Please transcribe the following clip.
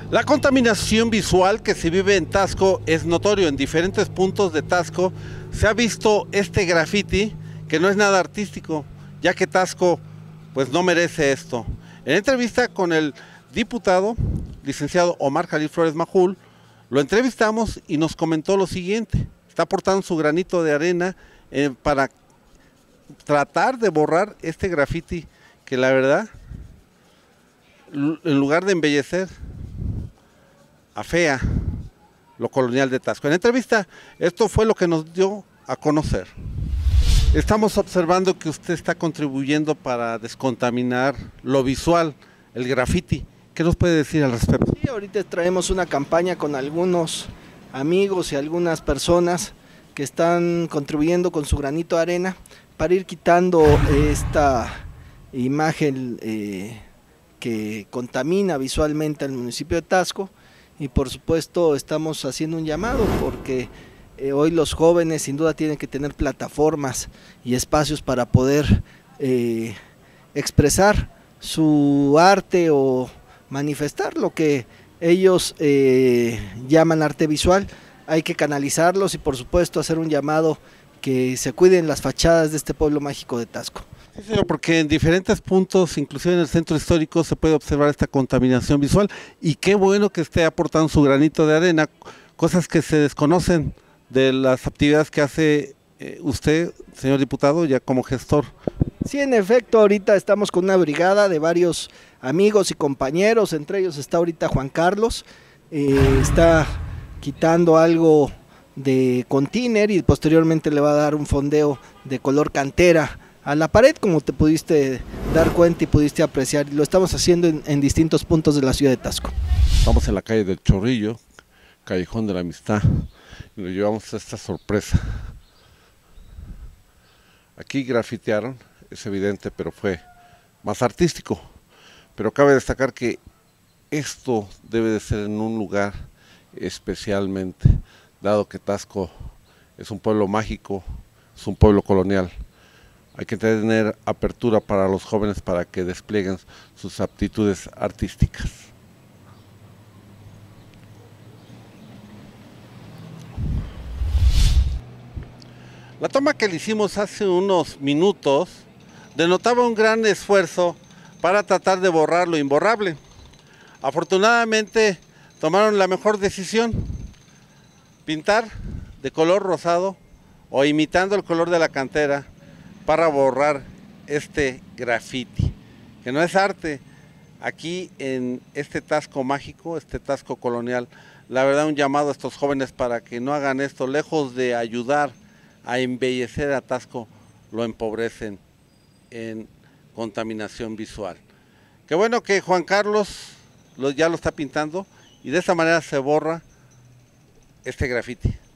La contaminación visual que se vive en Taxco es notorio. En diferentes puntos de Taxco se ha visto este graffiti que no es nada artístico, ya que Taxco pues no merece esto. En entrevista con el diputado licenciado Omar Jalil Flores Majul, lo entrevistamos y nos comentó lo siguiente: está aportando su granito de arena para tratar de borrar este graffiti que, la verdad, en lugar de embellecer, afea lo colonial de Taxco. En entrevista, esto fue lo que nos dio a conocer. Estamos observando que usted está contribuyendo para descontaminar lo visual, el graffiti. ¿Qué nos puede decir al respecto? Sí, ahorita traemos una campaña con algunos amigos y algunas personas que están contribuyendo con su granito de arena para ir quitando esta imagen que contamina visualmente al municipio de Taxco. Y por supuesto estamos haciendo un llamado porque hoy los jóvenes sin duda tienen que tener plataformas y espacios para poder expresar su arte o manifestar lo que ellos llaman arte visual. Hay que canalizarlos y por supuesto hacer un llamado que se cuiden las fachadas de este pueblo mágico de Taxco. Sí, señor, porque en diferentes puntos, inclusive en el centro histórico, se puede observar esta contaminación visual, y qué bueno que esté aportando su granito de arena, cosas que se desconocen de las actividades que hace usted, señor diputado, ya como gestor. Sí, en efecto, ahorita estamos con una brigada de varios amigos y compañeros, entre ellos está ahorita Juan Carlos, está quitando algo de container y posteriormente le va a dar un fondeo de color cantera a la pared, como te pudiste dar cuenta y pudiste apreciar. Lo estamos haciendo en distintos puntos de la ciudad de Taxco. Estamos en la calle del Chorrillo, Callejón de la Amistad, y nos llevamos a esta sorpresa. Aquí grafitearon, es evidente, pero fue más artístico. Pero cabe destacar que esto debe de ser en un lugar especialmente, dado que Taxco es un pueblo mágico, es un pueblo colonial. Hay que tener apertura para los jóvenes para que desplieguen sus aptitudes artísticas. La toma que le hicimos hace unos minutos denotaba un gran esfuerzo para tratar de borrar lo imborrable. Afortunadamente tomaron la mejor decisión: pintar de color rosado o imitando el color de la cantera para borrar este graffiti, que no es arte. Aquí en este Taxco mágico, este Taxco colonial, la verdad, un llamado a estos jóvenes para que no hagan esto. Lejos de ayudar a embellecer a Taxco, lo empobrecen en contaminación visual. Qué bueno que Juan Carlos ya lo está pintando y de esta manera se borra este graffiti.